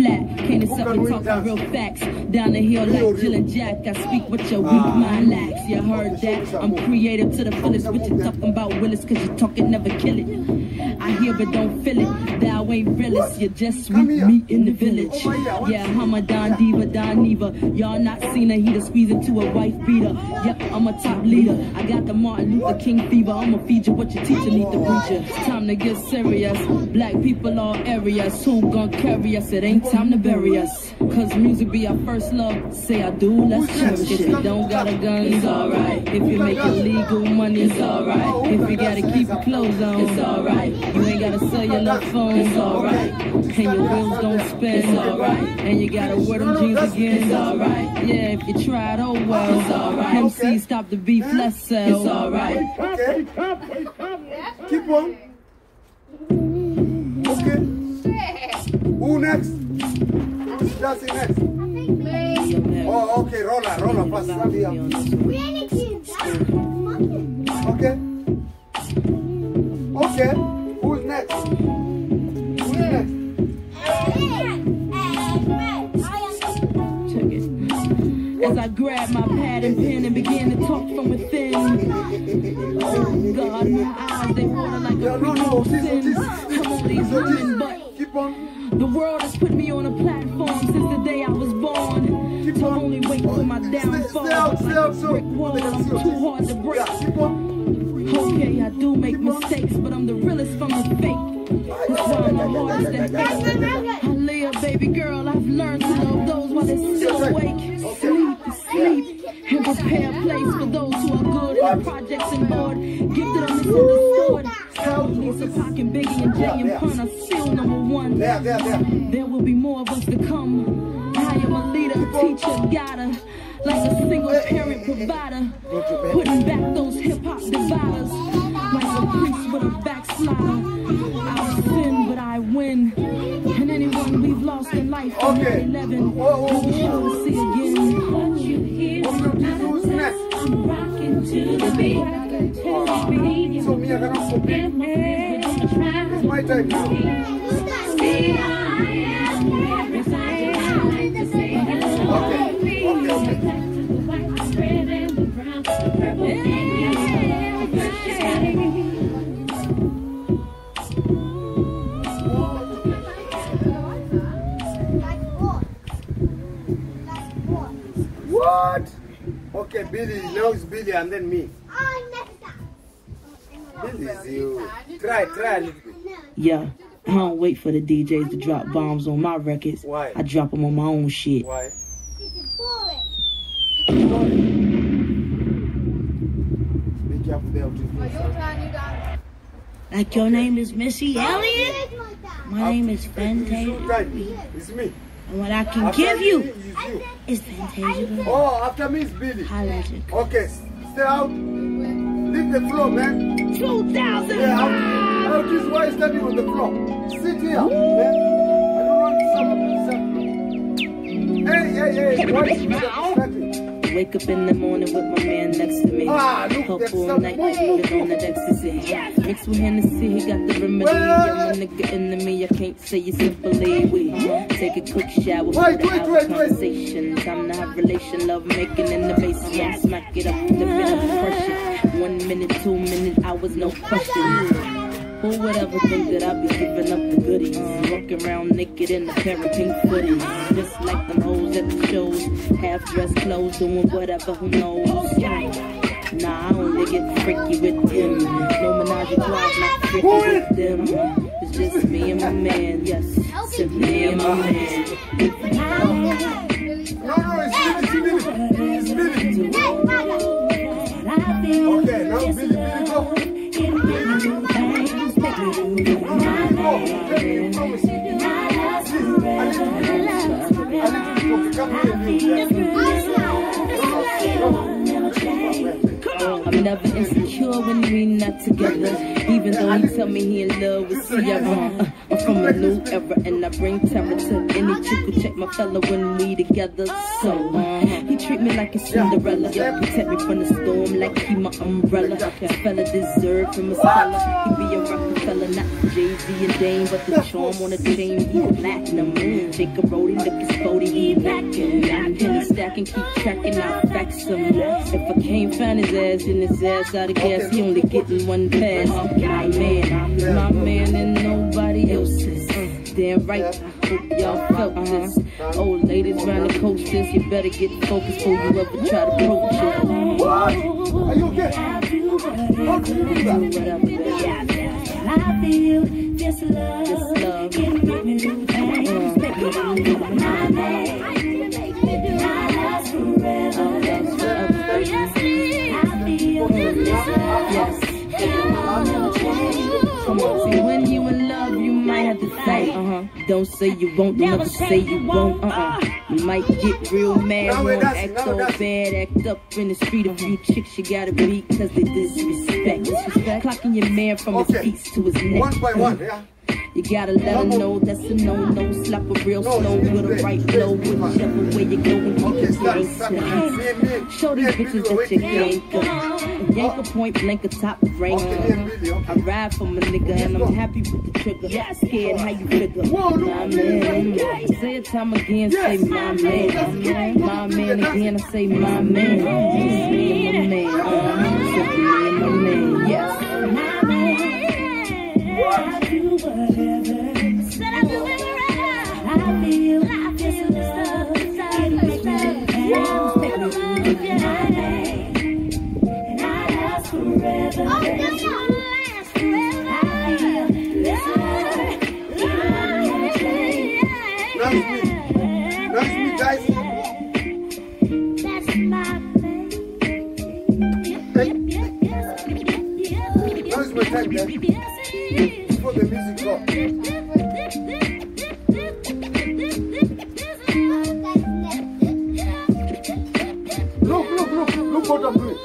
flat. Can't accept me talking real facts. Down the hill like Jill and Jack. I speak what your weak mind lacks. You heard that? I'm creative to the fullest. What you talking about, Willis? Cause you talk it, never kill it. I hear but don't feel it. Thou ain't realist. You're just sweet meat in the village. Yeah, I'm a Don Diva, Don Neva. Y'all not seen a heater squeeze into a wife beater. Yep, I'm a top leader. I got the Martin Luther King fever. I'ma feed you what your teacher need to preach you. Time to get serious. Black people all areas. Who gon' carry us? It ain't time to bury us. Cause music be our first love. Say I do, let's cherish it. If you don't got a gun, it's alright. If you make illegal money, it's alright. If you gotta keep your clothes on, it's alright. You ain't gotta sell your love phone, it's alright. And your wheels don't spin, it's alright. And you gotta wear them jeans again, it's alright. Yeah, if you tried, oh well, it's alright. MC, stop the beef, let's sell, it's alright. Okay. Keep on. Okay. Who next? That's it next. Oh, okay. Roller. Pass. Okay. Okay. Who's next? Check it. As I grab my pad and pen and begin to talk from within. Oh God, my eyes, they water like a criminal sin. I'm only human, but keep on. The world has put me on a platform since the day I was born. To only wait for my downfall. Like a brick wall, I'm too hard to break. Okay, I do make mistakes, but I'm the realest from the fake. That's why I'm the hardest that fake. Hallelujah, baby girl, I've learned to love those while they're still awake. Sleep, and prepare a place for those who are good in the projects and bored. Gifted or misunderstood. Lisa, Pac, and Biggie, and Jay and Pun are still #1. There will be more of us to come. I am a leader, teacher, guider. Like a single parent provider. Putting back those hip-hop dividers. Like a priest with a backslider. I'll sin, but I win. And anyone we've lost in life from 9/11, we'll be sure to see again. Who's next? I'm rocking to the beat. So me, I cannot compete. It's my time now. What? Okay, Billy. Now it's Billy and then me. Billy is you. Try a little bit. Yeah, I don't wait for the DJs to drop bombs on my records. Why? I drop them on my own shit. Why? Be careful there. Like your name is Missy Elliott? My name is Fantasia. It's me. And what I can give you is Fantasia. Oh, after me is Billy. Okay, stay out. Leave the floor, man. 2,000! Yeah, this is why you're standing on the floor. Sit here, man. I don't want something. Hey. What is that? Wake up in the morning with my man next to me. Helpful all night, living on that ecstasy. Mixed with Hennessy, he got the remedy. I'm a nigga enemy, I can't say it simply. We take a quick shower, put it out conversation. Time to have relation, love making in the basement. Smack it up, flip it up, crush it. 1 minute, 2 minute, hours, no question. Who would ever think that I'd be giving up the goodies? Walking around naked in a pair of pink footies. Just like them hoes at the shows. Half-dressed clothes, doing whatever, who knows? Nah, I only get freaky with them. No menage a trois, not freaky with them. It's just me and my man, yes. Simply me and my man. It's Billy. Okay, now Billy, go. I'm never insecure when we not together. Even though he tell me he in love with Sierra. I'm from a new era and I bring terror to any chick who check my fella when we together. So he treat me like a Cinderella, protect me from the storm like he my umbrella. This fella deserve from a fella. He be a Rockefeller, not Jay-Z and Dame, but the charm on the chain, he platinum. Jacob Brody, look his body, he lacking. Penny stacking, keep tracking, I fax him. If I can't find his ass, then his ass out of gas, he only getting one pass. My man, and nobody else's. Damn right, I hope y'all felt this. Old ladies round the coasters, you better get focused before you ever try to approach it. What? Are you okay? How do you do that? I feel this love. Can make me do things. Make me do my name. I last forever. Yes, I feel this love. Yes. Come on, see, when you in love, you might have to say, don't say you won't, never say you won't, You might get real mad, won't act so bad, act up in the street. A few chicks you gotta beat cause they disrespect. Clocking your man from his feet to his neck. One by one, yeah. You gotta let her know that's a no-no. Slap her real slow with a right blow. Whichever way you go and keep it gangsta. Show these bitches that you yank up. Yank a point blank a top rank. I ride for my nigga and I'm happy with the trigger. Scared how you figure. My man. Say it time again, say my man. My man again, I say my man. My man. My man. Yes. I'll do whatever. Said I'll do whatever. I feel this love. It makes me dance. Make me do my name. And I last forever. Oh, this will last forever. I feel this love. Nice me, guys. That's my baby. Now is my time, man. Before the music drops. Look what I'm doing.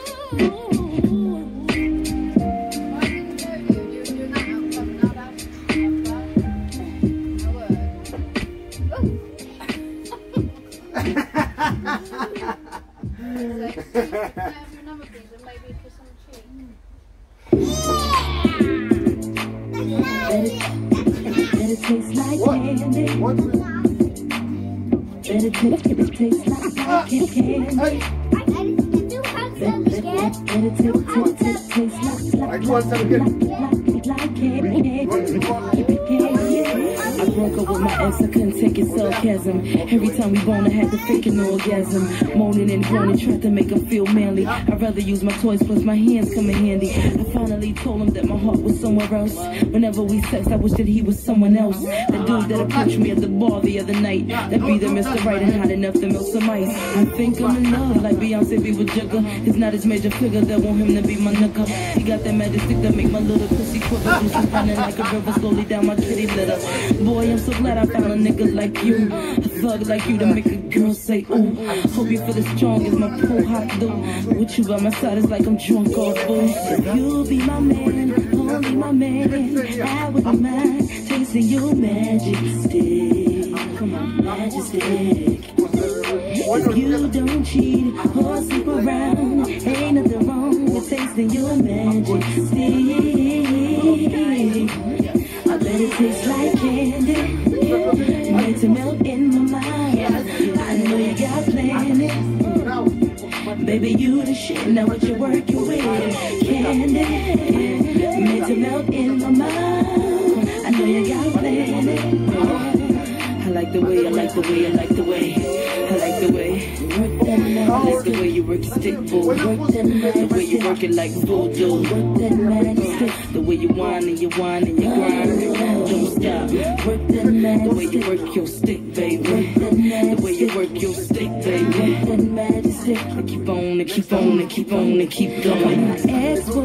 Better taste like candy. Better taste like candy. Better taste like candy. I broke up with my ex, I couldn't take his sarcasm. Every time we bone, I had to fake an orgasm. Moaning and groaning, tried to make him feel manly. I'd rather use my toys, plus my hands come in handy. I finally told him that my heart was somewhere else. Whenever we sexed, I wish that he was someone else. The dude that approached me at the bar the other night, that be the Mr. Right and hot enough to melt some ice. I think I'm in love, like Beyonce be with Jugger. He's not his major figure, that want him to be my nigga. He got that magic stick that make my little pussy quiver. Juices running like a river slowly down my kitty litter. Boy, I'm so glad I found a nigga like you. A thug like you to make a girl say ooh. Hope you feel as strong as my pool hot dude. With you by my side, it's like I'm drunk off booze. You'll be my man, only my man. I wouldn't mind tasting your magic stick. Come on, magic stick. If you don't cheat or sleep around, ain't nothing wrong with tasting your magic stick. I bet it tastes like candy, made to melt in my mind. I know you got plenty. Baby, you the shit, now what you working with? Candy, made to melt in my mind. I know you got plenty. I like the way, I like the way, I like the way. I like the way. I like the way you work your stick, boo. The way you work it like voodoo. The way you whine and you grind. Don't stop. The way you work your stick, baby. The way you work your stick, baby. Keep on and keep on and keep on and keep going. My ex